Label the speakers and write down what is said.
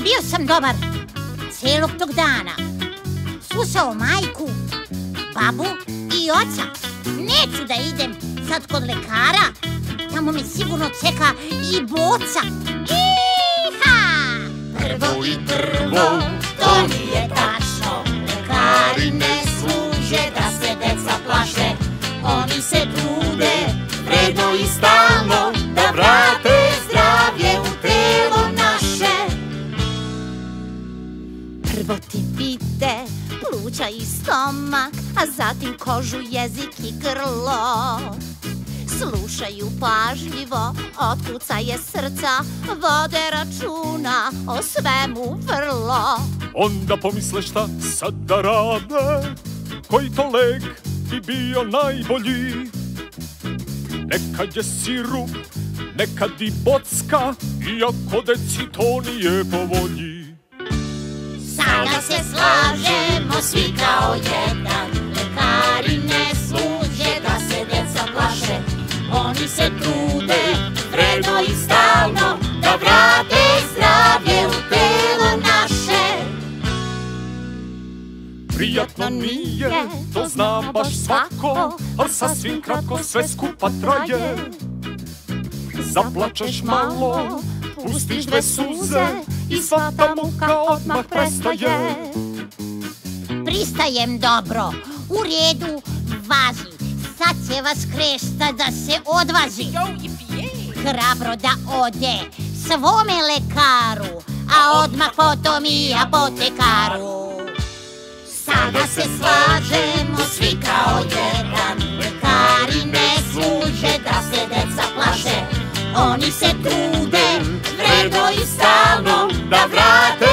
Speaker 1: Bio sam dobar celog tog dana. Slušao majku, babu i oca. Neću da idem sad kod lekara. Tamo me sigurno čeka i boca. Iha!
Speaker 2: Prvo i prvo, to nije tačno. Lekari ne služe da se deca plaše. Oni se trude, vredno i stalno, da vrate zdravlje u telo naše.
Speaker 3: Prvo ti vide pluća i stomak, a zatim kožu, jezik i grlo. Slušaju pažljivo, otkucaje srca, vode računa o svemu vrlo.
Speaker 4: Onda pomisle šta sad da rade, koji to lek bi bio najbolji. Nekad je sirup, nekad i bocka, iako deci to nije po volji.
Speaker 2: Sada se slažemo svi kao jedan, lekari ne služe da se deca plaše. Oni se trude, vredno i stalno, da vrate zdravlje u telo naše.
Speaker 4: Prijatno nije, to zna baš svako, al sasvim kratko sve skupa traje. Zaplačeš malo, pustiš 2 suze i sva ta muka odmah prestaje.
Speaker 1: Pristajem dobro, u redu, važi. Sad će vas krešta da se odvaži. Hrabro da ode svome lekaru, a odmah potom i apotekaru.
Speaker 2: Sada se slažemo svi kao jedan, lekari ne služe da se deca plaše. Oni se trude, vredno i stalno, da vrate